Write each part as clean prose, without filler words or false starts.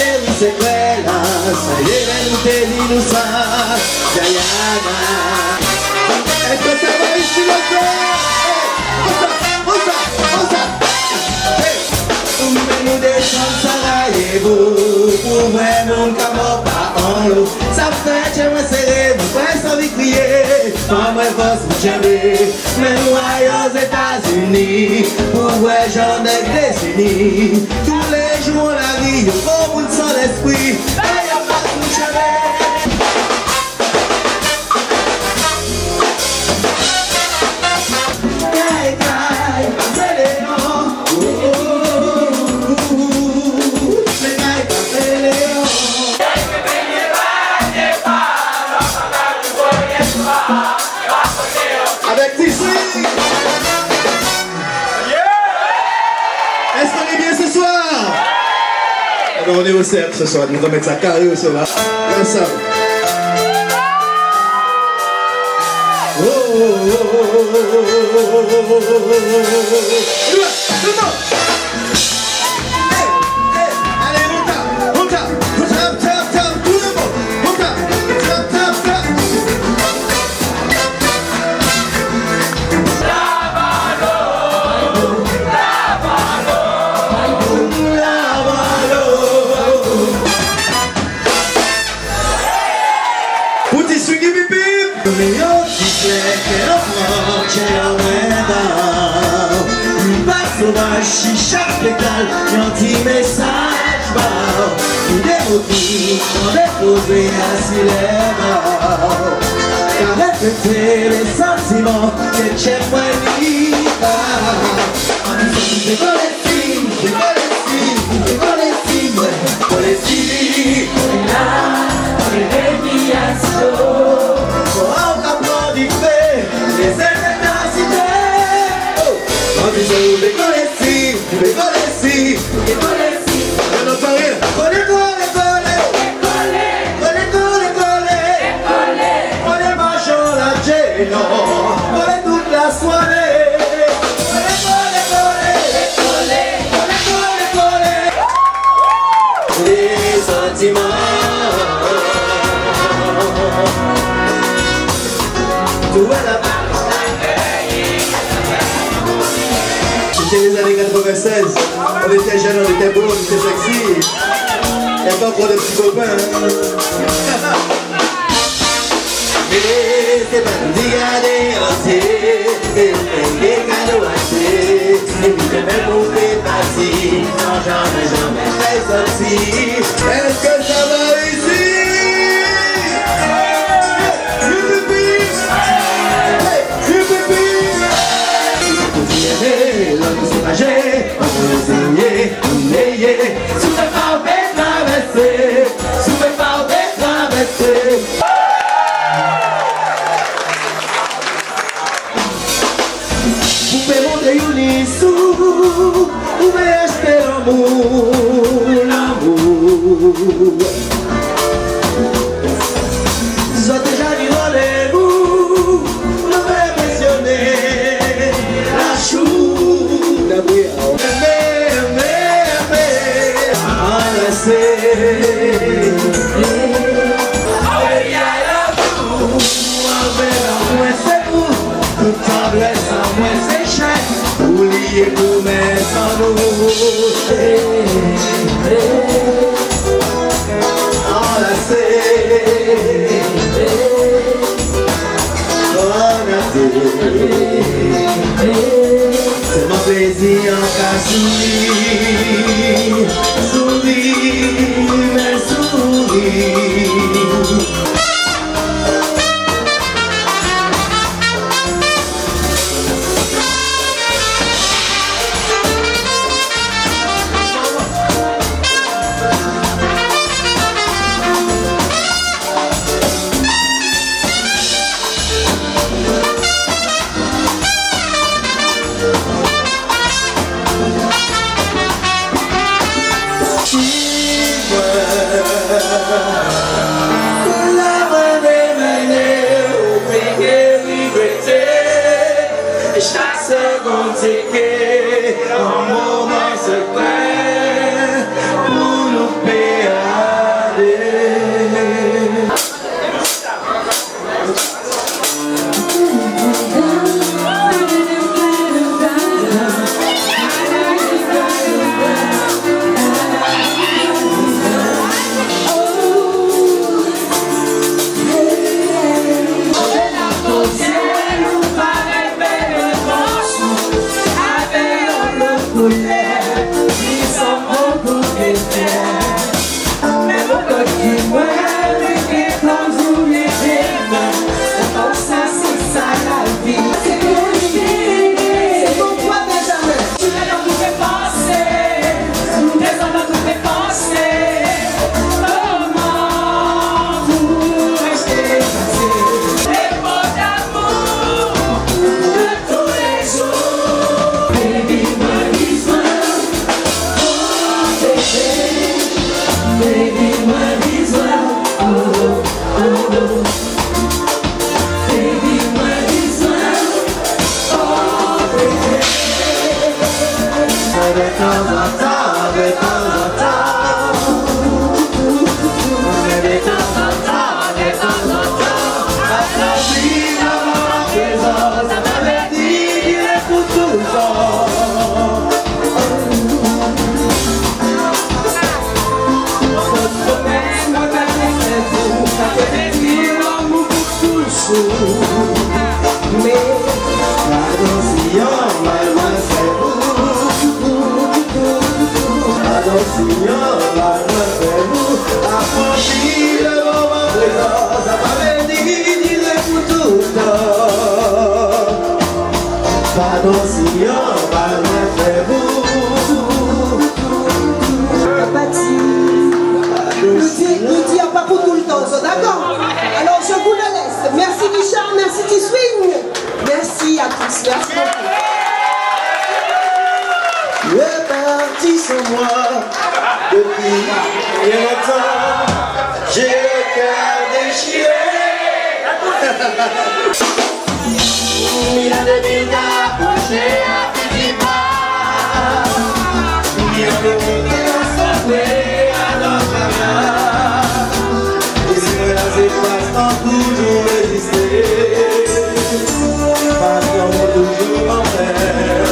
c'est vrai là, ça y est, nous t'es dit nous ça, Diana. Est-ce que ça va ici le cœur? Nous descendons Sarajevo, pour vrai mon cameau pas en l'eau. Ça fait j'aimerais serrer, mon frère sans vie crier, pas moi force vous j'aimer. Mais nous ailleurs aux États-Unis, pour vrai j'en ai décennies. Tous les jours on la vie, au monde sans l'esprit, ailleurs pas vous j'aimer. Avec Tissi. Est-ce qu'on est bien ce soir? Alors on est au cercle ce soir, nous allons mettre ça carré au sol. Comme ça. Oh, oh, oh, oh, oh. Allez, on tape, on tape, on tape, tape, tape, tout le monde, on tape, tape, tape, tape. Chicha pétale, anti-message bar. Des mots qui sont déposés à Silema. Car répéter les sentiments que j'ai moins libre. C'est pas les filles, c'est pas les filles, c'est pas les filles, c'est les filles. Là, les déviations. Pour apprendre du fait, les états-cités. On dit ça, vous décollez. Les collés, on n'a pas rien. Collé, mangeons la gêne, collé toute la soirée. Collé, les sentiments. Tout est là. C'était les années 96, on était jeunes, on était beaux, on était sexy. Il n'y a pas encore de petits copains. Mais c'est pas nous regarder entier, et les cadeaux achetés, et puis de même pour les parties, non jamais très sorti. Est-ce que ça va ici? L'homme soulagé, on peut essayer, on est sous le parfait traversé, sous le parfait traversé. Vous pouvez monter Unissou, vous pouvez acheter l'amour, l'amour. Ils ont déjà dit rendez-vous, nous impressionner. Oubliez pour mettre en nous c'est mon plaisir en cas sourire, sourire, mais sourire. Un moment secret pour nous payer. Nous disons pas pour tout le temps, d'accord? Alors je vous le laisse. Merci Richard, merci T-Swing. Merci à tous, merci beaucoup. Tu es parti sans moi depuis bien longtemps. J'ai le cœur déchiré. Mira de vida, j'ai appris pas. Mira de vida, sauvé à notre âme. Et c'est là, espaces ont toujours résisté. Parce qu'on va toujours en faire.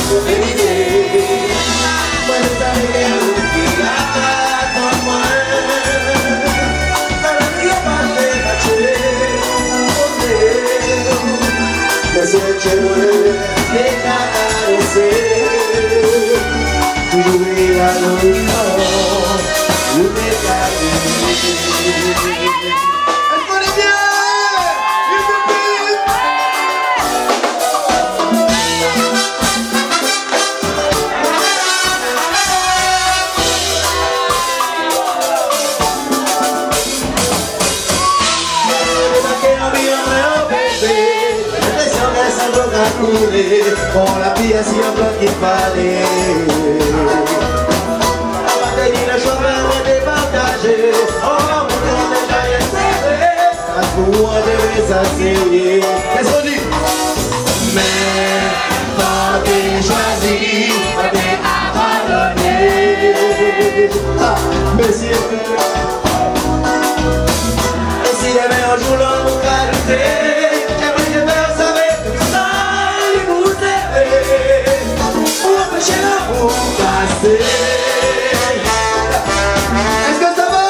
On la vie assis en bloc qu'il fallait. On va tenir le chauffeur et départager. Oh, mon Dieu, déjà rien serré. À tout, on devait s'asseoir. Qu'est-ce qu'on dit? Mais, quand t'es choisi, quand t'es abandonné. Ah, messieurs. Et si les mains un jour l'on qualité. Est-ce que ça va?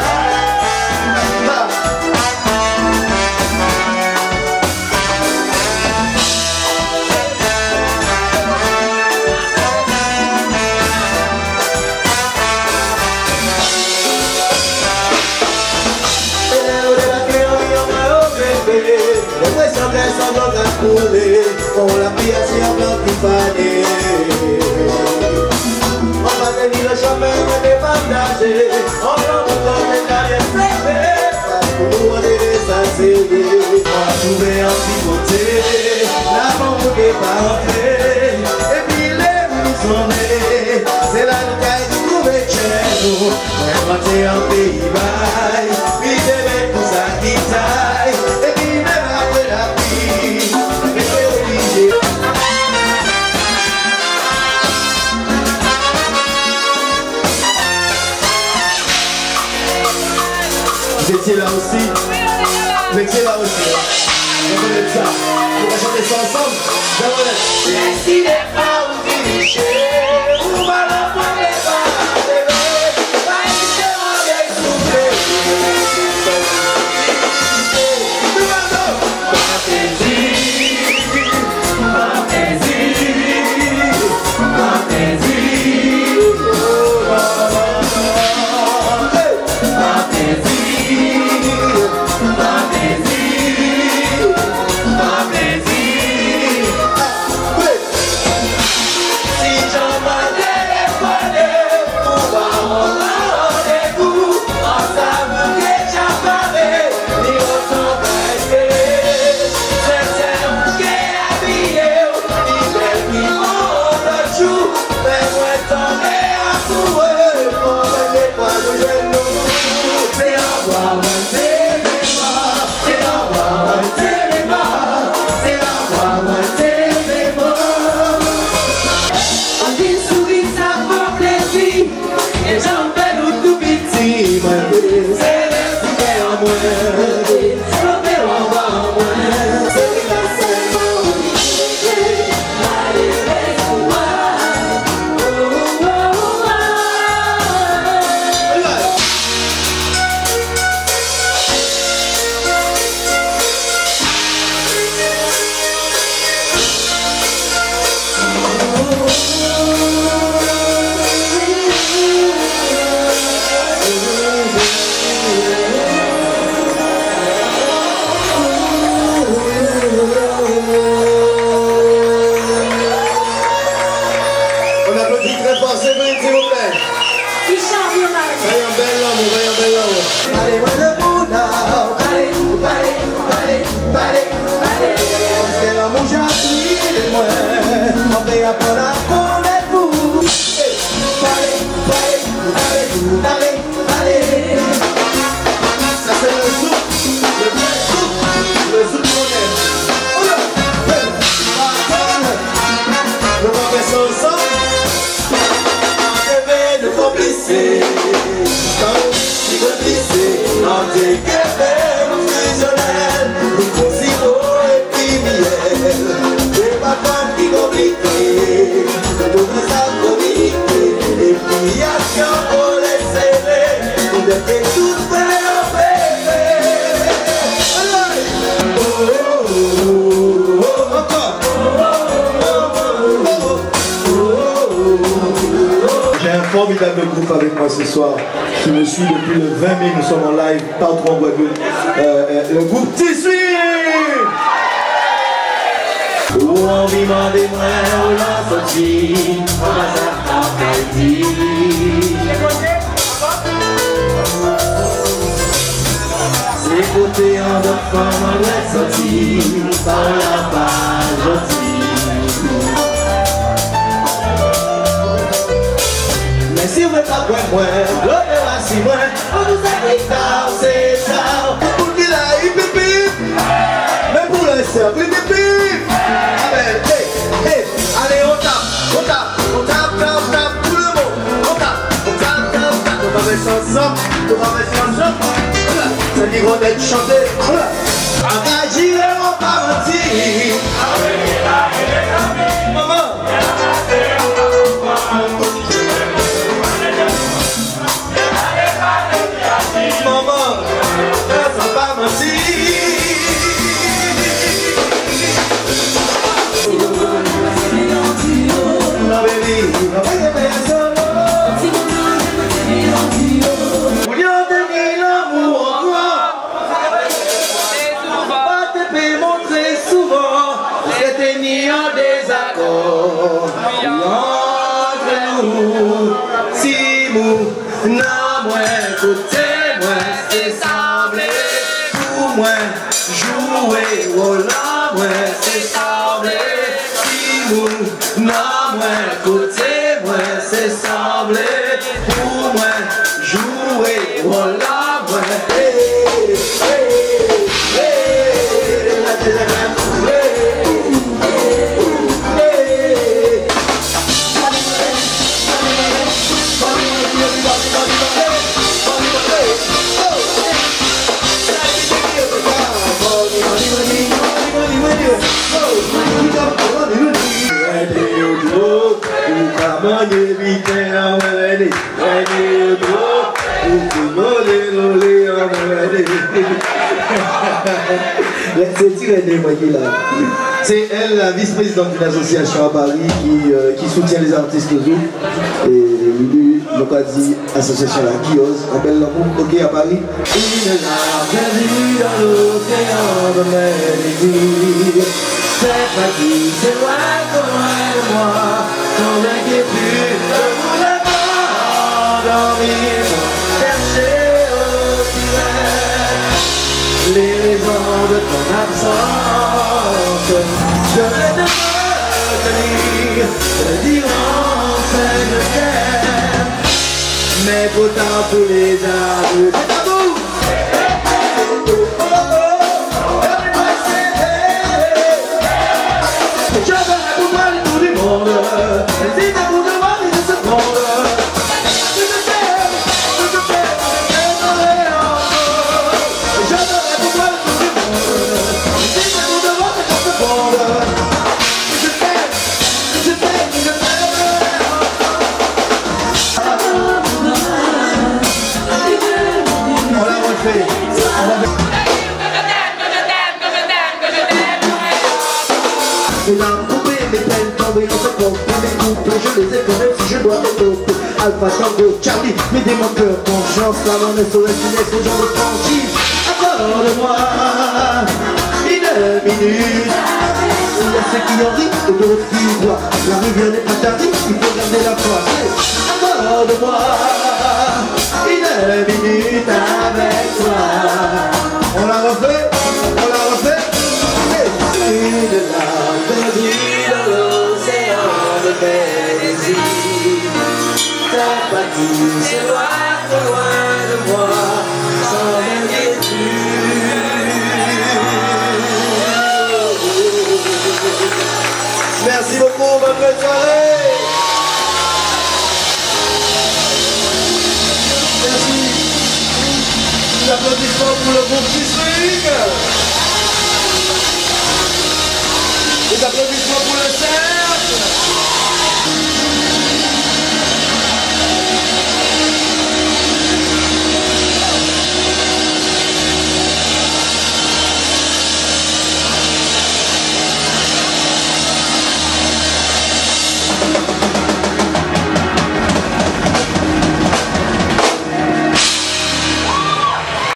On l'a pris assis en blanc qu'il fallait. On va tenir le chemin et départager. On va encore les carrières serrées. Parce que nous on est s'asseoir. On va trouver un petit côté. L'amour n'est pas rentré. Et puis les rues sont nées. C'est là le cas de trouver chez nous. Inventer un pays bail. Puis de mettre tout ça qui taille. Et puis même après la vie. Vous étiez là aussi. Vous étiez là aussi. On va mettre ça. On va chanter ça ensemble. Décidez pas où diriger. Où va la foi les bas. Pas hésiter à m'exploser. Si j'en m'en c'est le bouquet en moins, le en bas en moins, c'est la cérémonie, allez, laisse-moi. Formidable groupe avec moi ce soir qui me suit depuis le 20 mai. Nous sommes en live partout en Guadeloupe. Le groupe Tissu. Où on vit des mains, on l'a sorti, on va s'arrêter. C'est côté en d'enfant, on l'a sorti, ça on l'a pas gentil. Si vous êtes pas pour moi, l'autre est assis moi, on nous a dit tard, c'est tard. Pour qu'il aille pipi, mais pour le cerf, pipi. Allez, on tape, tout le monde, on tape, on va mettre ensemble, ça dit qu'on est chanté, engagé, on va mentir. Maman. C'est elle, la vice-présidente d'une association à Paris qui soutient les artistes zouk et l'élu Locadi association la Kios, appelle l'amour ok à Paris. Une larme perdue dans l'océan de mes désirs. C'est pas qui s'éloigne de moi, sans inquiétude, je voulais pas endormir, chercher au silence les raisons de ton absence. Je vais te retenir, te dire enfin je t'aime, mais pourtant tous les aveux c'est tabou. Je verrai pour toi les tours du monde, si t'as pour devoir une seconde. Je t'aime, je t'aime, je t'aime. fait. Mesdames coupées, mes peines tombées dans ce corps. Mes couples, je les ai quand même si je dois étoper. Alpha Tango, Charlie, mes démons cœur, conscience, la monnaie SOS, finesse, aux gens de franchise. Accorde-moi une minute. Il y a ceux qui en rient et d'autres qui voient. La rivière n'est pas tardive, il faut garder la foi. Accorde-moi une minute avec toi. On la refait, on la refait. Une larme perdue dans l'océan de plaisir. Ta patine s'éloigne trop loin de moi, sans inquiétude. Merci beaucoup, bonne soirée. Merci. Des applaudissements pour le groupe Swing. Des applaudissements pour le scène.